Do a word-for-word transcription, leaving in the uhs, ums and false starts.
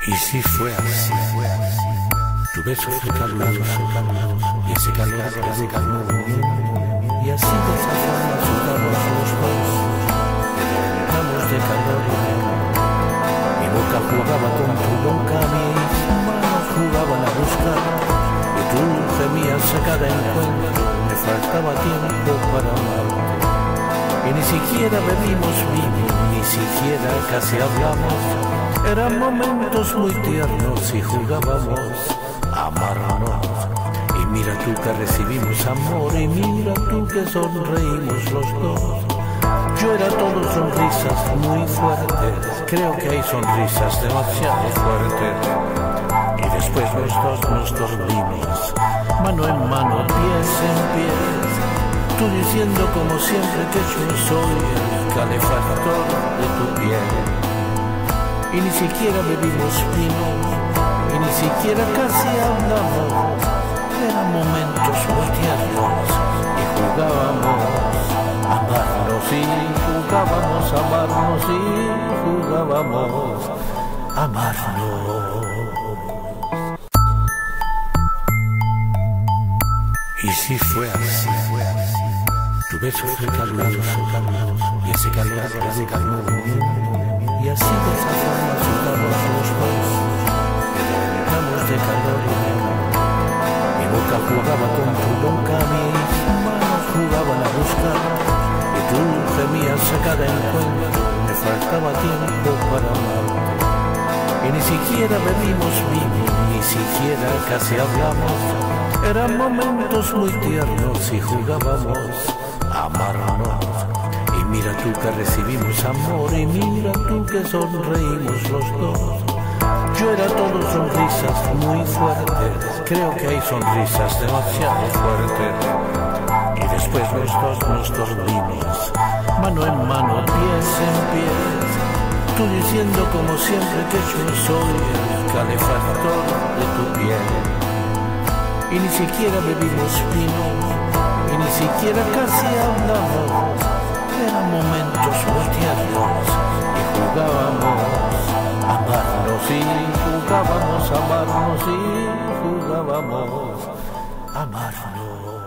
Y si fue así, tu beso fue caluroso, y ese calor se calmó, y así de esa forma sudamos los dos, entramos de calor y de amor. Mi boca jugaba con tu boca, mis manos jugaban a buscar, y tú gemías a cada encuentro, me faltaba tiempo para amarte. Y ni siquiera bebimos vino, ni siquiera casi hablamos. Eran momentos muy tiernos y jugábamos a amarnos. Y mira tú que recibimos amor, y mira tú que sonreímos los dos. Yo era todo sonrisas muy fuertes, creo que hay sonrisas demasiado fuertes. Y después los dos nos dormimos, mano en mano, pies en pies. Tú diciendo como siempre que yo soy el calefactor de tu piel. Y ni siquiera bebimos vino, y ni siquiera casi hablamos. Eran momentos muy tiernos, y jugábamos a amarnos, y jugábamos a amarnos, y jugábamos a amarnos. Y si fue así, tu beso fue caluroso, y ese calor se calmó, y así de esa forma sudamos los dos, entramos de calor y de amor. Mi boca jugaba con tu boca, mis manos jugaban a buscar, y tú gemías a cada encuentro, me faltaba tiempo para amarte. Y ni siquiera bebimos vino, ni siquiera casi hablamos. Eran momentos muy tiernos y jugábamos a amarnos. Y mira tú que recibimos amor, y mira tú que sonreímos los dos. Yo era todo sonrisas muy fuertes, creo que hay sonrisas demasiado fuertes. Y después los dos nos dormimos, mano en mano, pies en pies. Tú diciendo como siempre que yo soy el calefactor de tu piel. Y ni siquiera bebimos vino, y ni siquiera casi hablamos. Eran momentos muy tiernos, y jugábamos a amarnos, y jugábamos a amarnos, y jugábamos a amarnos.